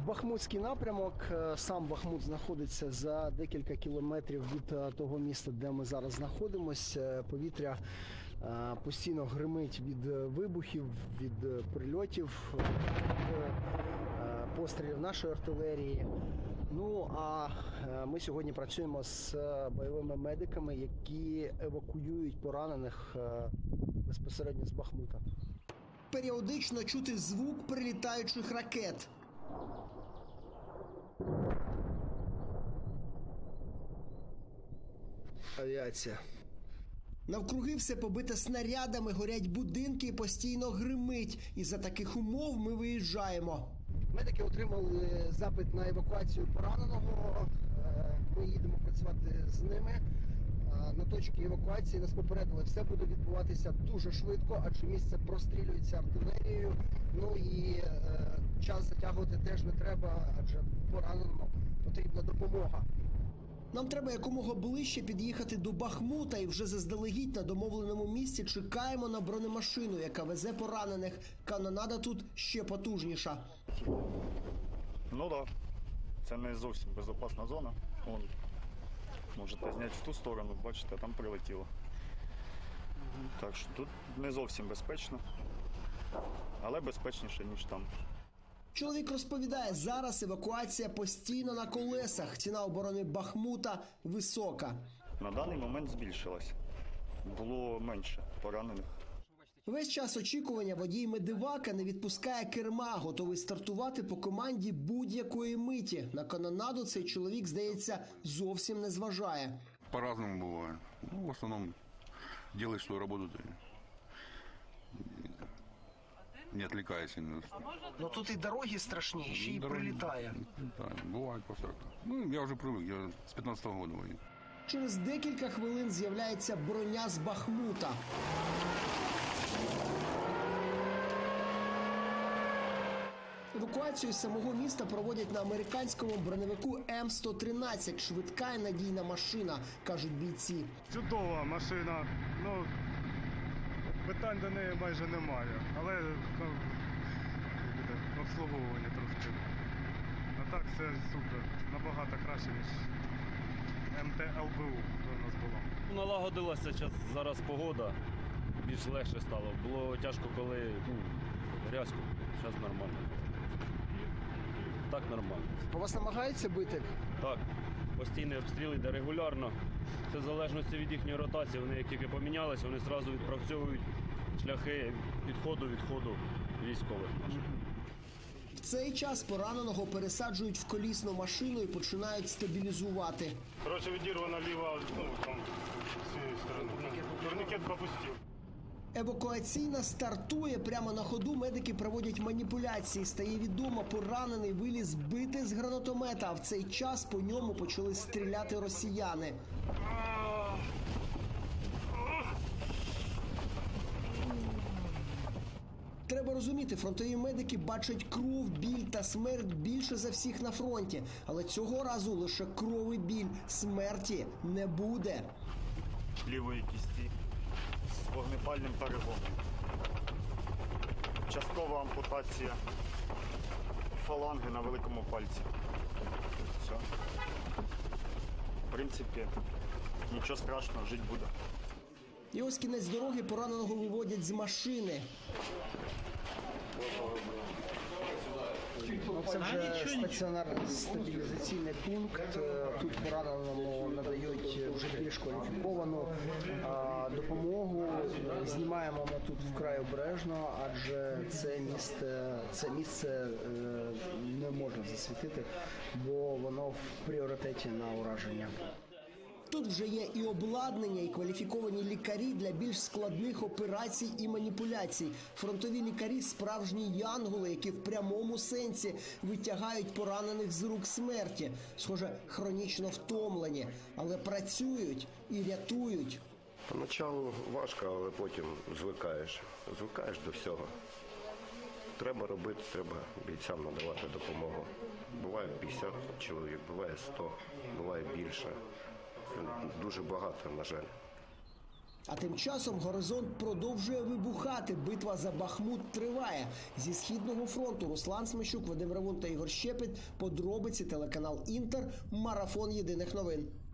Бахмутський напрямок. Сам Бахмут знаходиться за декілька кілометрів від того міста, де ми зараз знаходимося. Повітря постійно гримить від вибухів, від прильотів, від пострілів нашої артилерії. Ну, а ми сьогодні працюємо з бойовими медиками, які евакуюють поранених безпосередньо з Бахмута. Періодично чути звук прилітаючих ракет. Авіація. Навкруги все побите снарядами, горять будинки і постійно гримить. І за таких умов ми виїжджаємо. Медики отримали запит на евакуацію пораненого. Ми їдемо працювати з ними. На точці евакуації нас попередили, все буде відбуватися дуже швидко, адже місце прострілюється артилерією. Ну і час затягувати теж не треба, адже пораненому потрібна допомога. Нам треба якомога ближче під'їхати до Бахмута і вже заздалегідь на домовленому місці чекаємо на бронемашину, яка везе поранених. Канонада тут ще потужніша. Ну так, це не зовсім безпечна зона. Вон, можете зняти в ту сторону, бачите, там прилетіло. Так що тут не зовсім безпечно, але безпечніше, ніж там. Чоловік розповідає, зараз евакуація постійно на колесах. Ціна оборони Бахмута висока. На даний момент збільшилась. Було менше поранених. Весь час очікування водій медивака не відпускає керма, готовий стартувати по команді будь-якої миті. На канонаду цей чоловік, здається, зовсім не зважає. По-разному буває. Ну, в основному робиш свою роботу, не відвлікаєшся. Ну тут і дороги страшні, ще й прилітає. Так, буває по-всякому. Ну, я вже привик, я з 15-го року воюю. Через декілька хвилин з'являється броня з Бахмута. Евакуацію з самого міста проводять на американському броневику М113. Швидка і надійна машина, кажуть бійці. Чудова машина, ну, питань до неї майже немає, але обслуговування трошки. А так все супер, набагато краще, ніж МТ-ЛБУ, що у нас було. Налагодилася зараз погода, більш легше стало. Було тяжко, коли грязько, зараз нормально. Так нормально. По вас намагаються бити? Так, постійний обстріл йде регулярно. Це в залежності від їхньої ротації. Вони як тільки помінялися, вони одразу відпрацьовують шляхи відходу військових наших. В цей час пораненого пересаджують в колісну машину і починають стабілізувати. Коротше, відірвана ліва, там, з цієї сторони. Турнікет попустив. Евакуаційна стартує. Прямо на ходу медики проводять маніпуляції. Стає відомо, поранений виліз збитий з гранатомета, а в цей час по ньому почали стріляти росіяни. Треба розуміти, фронтові медики бачать кров, біль та смерть більше за всіх на фронті. Але цього разу лише кров і біль. Смерті не буде. Лівої кісті з вогнепальним переломом. Часткова ампутація фаланги на великому пальці. Все. В принципі, нічого страшного, жити буде. І ось кінець дороги, пораненого виводять з машини. Це вже стабілізаційний пункт. Тут пораненому надають вже більш кваліфіковану допомогу. Знімаємо ми тут вкрай обережно, адже це місце не можна засвітити, бо воно в пріоритеті на ураження. Тут вже є і обладнання, і кваліфіковані лікарі для більш складних операцій і маніпуляцій. Фронтові лікарі – справжні янголи, які в прямому сенсі витягають поранених з рук смерті. Схоже, хронічно втомлені, але працюють і рятують. Поначалу важко, але потім звикаєш. Звикаєш до всього. Треба робити, треба бійцям надавати допомогу. Буває 50 чоловік, буває 100, буває більше. Дуже багато, на жаль. А тим часом горизонт продовжує вибухати. Битва за Бахмут триває. Зі Східного фронту Руслан Смещук, Вадим Ревун та Ігор Щепет. Подробиці, телеканал Інтер. Марафон єдиних новин.